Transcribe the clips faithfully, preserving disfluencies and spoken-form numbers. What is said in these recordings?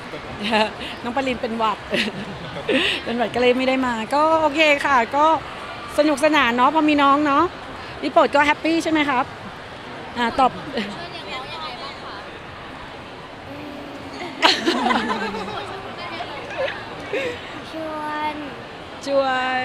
น้องปรินเป็นหวัดเป็นหวัดก็เลยไม่ได้มาก็โอเคค่ะก็สนุกสนานเนาะพอมีน้องเนาะพี่โปรดก็แฮปปี้ใช่ไหมครับอ่าตอบชวนช่วย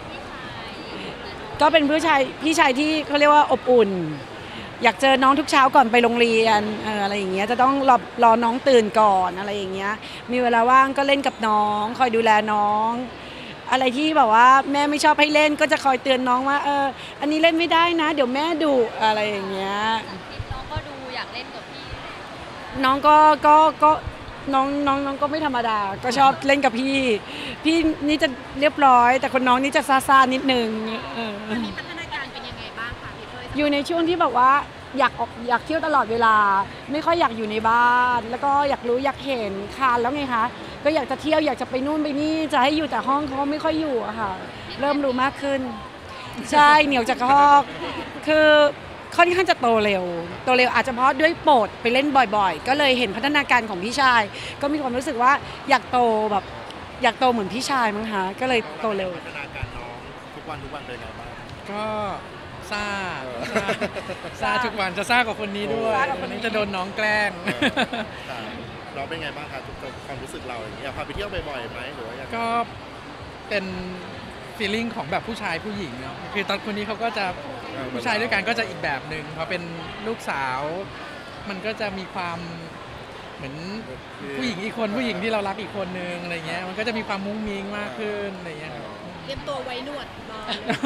ก็เป็นพี่ชายพี่ชายที่เขาเรียกว่าอบอุ่นอยากเจอน้องทุกเช้าก่อนไปโรงเรียนเอออะไรอย่างเงี้ยจะต้องรอรอน้องตื่นก่อนอะไรอย่างเงี้ยมีเวลาว่างก็เล่นกับน้องคอยดูแลน้องอะไรที่แบบว่าแม่ไม่ชอบให้เล่นก็จะคอยเตือนน้องว่าเอออันนี้เล่นไม่ได้นะเดี๋ยวแม่ดุอะไรอย่างเงี้ยน้องก็ดูอยากเล่นกับพี่น้องก็ก็ก็น้องน้องน้องก็ไม่ธรรมดาก็ชอบเล่นกับพี่พี่นี่จะเรียบร้อยแต่คนน้องนี่จะซาซานิดนึงมีพัฒนาการเป็นยังไงบ้างคะพี่เต้ยอยู่ในช่วงที่แบบว่าอยากออกอยากเที่ยวตลอดเวลาไม่ค่อยอยากอยู่ในบ้านแล้วก็อยากรู้อยากเห็นคานแล้วไงคะก็อยากจะเที่ยวอยากจะไปนู่นไปนี่จะให้อยู่แต่ห้องเขาไม่ค่อยอยู่อะค่ะเริ่มรู้มากขึ้นใช่เหนียวจากห้องคือค่อนข้างจะโตเร็วโตเร็วอาจจะเพราะด้วยโปรดไปเล่นบ่อยๆก็เลยเห็นพัฒนาการของพี่ชายก็มีความรู้สึกว่าอยากโตแบบอยากโตเหมือนพี่ชายมั้งคะก็เลยโตเร็วพัฒนาการน้องทุกวันทุกวันเป็นไงบ้างก็ซ่าซ่าทุกวันจะซ่ากว่าคนนี้ด้วยวันนี้จะโดนน้องแกล้งเราเป็นไงบ้างคะความรู้สึกเราอย่างเงี้ยพาไปเที่ยวบ่อยๆไหมหรือว่าก็เป็นฟีลลิ่งของแบบผู้ชายผู้หญิงเนาะคือตอนคนนี้เขาก็จะผู้ชายด้วยกันก็จะอีกแบบหนึ่งพอเป็นลูกสาวมันก็จะมีความเหมือนผู้หญิงอีกคนผู้หญิงที่เรารักอีกคนนึงอะไรเงี้ยมันก็จะมีความมุ้งมิ้งมากขึ้นอะไรเงี้ยเตรียมตัวไว้หนวดรอ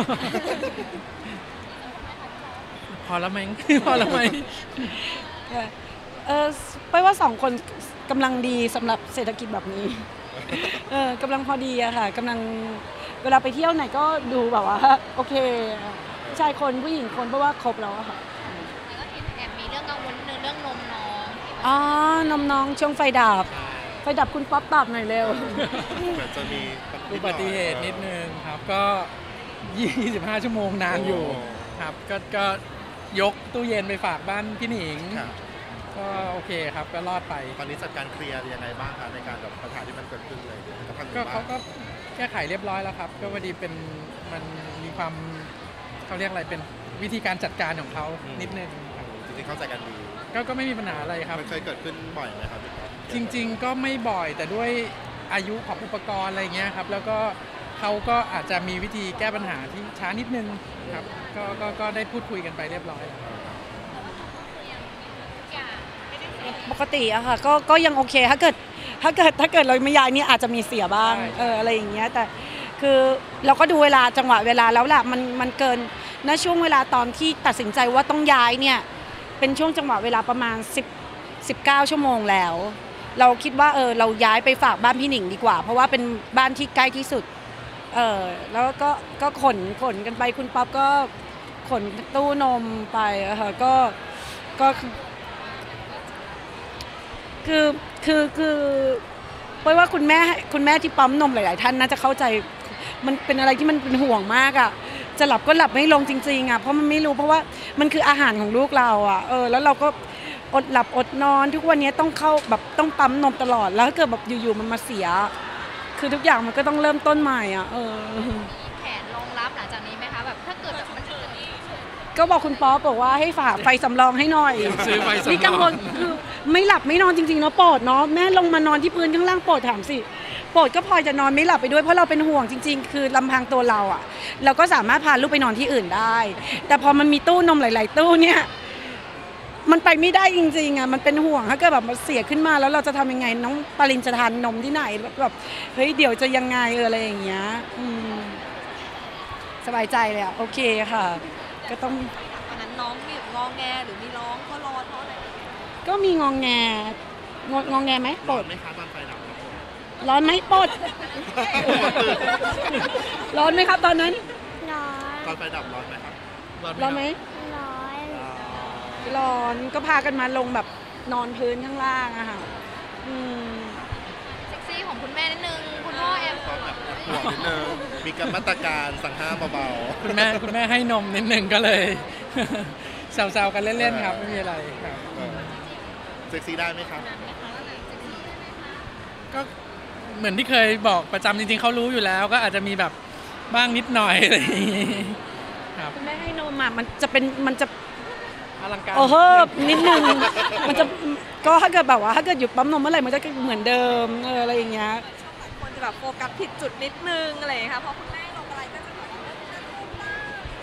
พอแล้วไหมพอแล้วไหมเออไปว่าสองคนกำลังดีสำหรับเศรษฐกิจแบบนี้เออกำลังพอดีอะค่ะกำลังเวลาไปเที่ยวไหนก็ดูแบบว่าโอเคผู้ชายคนผู้หญิงคนเพราะว่าครบแล้วอะค่ะแต่ก็แอบมีเรื่องกังวลนึงเรื่องนมน้องอ๋อนมน้องช่วงไฟดับไฟดับคุณป๊อปตอบหน่อยเร็วจะมีอุบัติเหตุนิดนึงครับก็ยี่สิบห้าชั่วโมงนานอยู่ครับก็ก็ยกตู้เย็นไปฝากบ้านพี่หนิงก็โอเคครับก็รอดไปตอนนี้จัดการเคลียร์ยังไงบ้างคะในการแบบปัญหาที่มันเกิดขึ้นเลยก็เขาก็แก้ไขเรียบร้อยแล้วครับก็พอดีเป็นมันมีความเขาเรียกอะไรเป็นวิธีการจัดการของเขานิดนึงจริงๆเข้าใจกันดีก็ก็ไม่มีปัญหาอะไรครับมันเคยเกิดขึ้นบ่อยไหมครับจริงๆก็ไม่บ่อยแต่ด้วยอายุของอุปกรณ์อะไรเงี้ยครับแล้วก็เขาก็อาจจะมีวิธีแก้ปัญหาที่ช้านิดนึงครับก็ก็ก็ได้พูดคุยกันไปเรียบร้อยปกติอะค่ะก็ก็ยังโอเคถ้าเกิดถ้าเกิดถ้าเกิดเราไม่ย้ายนี่อาจจะมีเสียบ้างเอออะไรอย่างเงี้ยแต่คือเราก็ดูเวลาจังหวะเวลาแล้วล่ะมันมันเกินณช่วงเวลาตอนที่ตัดสินใจว่าต้องย้ายเนี่ยเป็นช่วงจังหวะเวลาประมาณสิบ สิบเก้าชั่วโมงแล้วเราคิดว่าเออเราย้ายไปฝากบ้านพี่หนิงดีกว่าเพราะว่าเป็นบ้านที่ใกล้ที่สุดเออแล้วก็ก็ขนขนกันไปคุณป๊อปก็ขนตู้นมไปอะค่ะก็ก็คือคือคือเพราะว่าคุณแม่คุณแม่ที่ปั๊มนมหลายๆท่านน่าจะเข้าใจมันเป็นอะไรที่มันเป็นห่วงมากอ่ะจะหลับก็หลับไม่ลงจริงๆอ่ะเพราะมันไม่รู้เพราะว่ามันคืออาหารของลูกเราอ่ะเออแล้วเราก็อดหลับอดนอนทุกวันนี้ต้องเข้าแบบต้องปั๊มนมตลอดแล้วถ้าเกิดแบบอยู่ๆมันมาเสียคือทุกอย่างมันก็ต้องเริ่มต้นใหม่อ่ะเออแผนรองรับหลังจากนี้ไหมคะแบบถ้าเกิดแบบมันก็บอกคุณป๊อปบอกว่าให้ฝากไฟสำรองให้หน่อยซื้อไฟสำรองนี่กังวลคือไม่หลับไม่นอนจริงๆเนาะโปรดเนาะแม่ลงมานอนที่พื้นข้างล่างโปรดถามสิโปรดก็พลอยจะนอนไม่หลับไปด้วยเพราะเราเป็นห่วงจริงๆคือลำพังตัวเราอ่ะเราก็สามารถพาลูกไปนอนที่อื่นได้แต่พอมันมีตู้นมหลายๆตู้เนี่ยมันไปไม่ได้จริงๆอ่ะมันเป็นห่วงถ้าเกิดแบบมันเสียขึ้นมาแล้วเราจะทำยังไงน้องปริญจะทานนมที่ไหนแบบเฮ้ยเดี๋ยวจะยังไงเอออะไรอย่างเงี้ยสบายใจเลยอ่ะโอเคค่ะก็ต้องตอนนั้นน้องมีงอแงหรือมีร้องก็รอเพราะอะไรก็มีงอแงงงอแงไหมปดไหมคะตอนไฟดับร้อนไหมปดร้อนไหมครับตอนนั้นร้อนตอนไฟดับร้อนไหมครับร้อนไหมร้อนร้อนก็พากันมาลงแบบนอนพื้นข้างล่างอะค่ะเซ็กซี่ของคุณแม่นิดนึงคุณพ่อแอบห่วงนิดนึงมีการมาตรการสั่งห้ามเบาๆคุณแม่คุณแม่ให้นมนิดนึงก็เลยแซวๆกันเล่นๆครับไม่มีอะไรครับเซ็กซี่ได้ไหมครับก็เหมือนที่เคยบอกประจำจริงๆเขารู้อยู่แล้ว ก็อาจจะมีแบบบ้างนิดหน่อยอะไรอย่างงี้ครับคุณแม่ให้นมอ่ะมันจะเป็นมันจะอลังการโอ้โหนิดนึงมันจะก็ถ้าเกิดแบบว่าถ้าเกิดหยุดปั๊มนมเมื่อไหร่มันจะเหมือนเดิมเอออะไรอย่างเงี้ยหลายคนจะแบบโฟกัสผิดจุดนิดนึงอะไรอย่างเงี้ยค่ะพอคุณแม่ลงอะไรก็จะแบบว่าจะลงบ้าง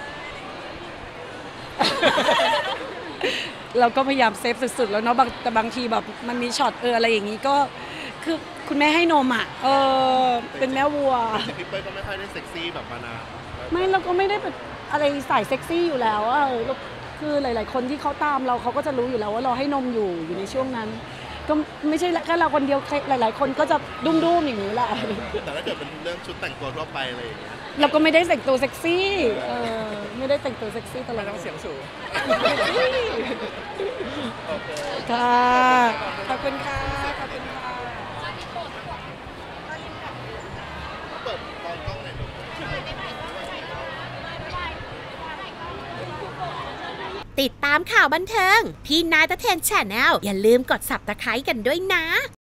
เลยเราก็พยายามเซฟสุดๆแล้วเนาะบางแต่บางทีแบบมันมีช็อตเอออะไรอย่างงี้ก็คือคุณแม่ให้นมอ่ะเออเป็นแม่วัวพี่เป้ยก็ไม่ค่อยได้เซ็กซี่แบบมานานไม่เราก็ไม่ได้เป็นอะไรสายเซ็กซี่อยู่แล้วอะเออคือหลาย ๆ คนที่เขาตามเราเขาก็จะรู้อยู่แล้วว่าเราให้นมอยู่อยู่ในช่วงนั้น ก็ไม่ใช่แค่เราคนเดียวหลาย ๆ คนก็จะดุ้มๆอย่างนี้แหละแต่ถ้าเกิดเป็นเรื่องชุดแต่งตัวทั่วไปอะไรอย่างเงี้ยเราก็ไม่ได้แต่งตัวเซ็กซี่เออไม่ได้แต่งตัวเซ็กซี่ตลอไม่ดต้องเสียงสูงค่ะขอบคุณค่ะขอบคุณค่ะเปิดตอนกล้องไหนอยดูติดตามข่าวบันเทิงที่นายตะเทนแชนแนลอย่าลืมกด ซับสไครบ์ กันด้วยนะ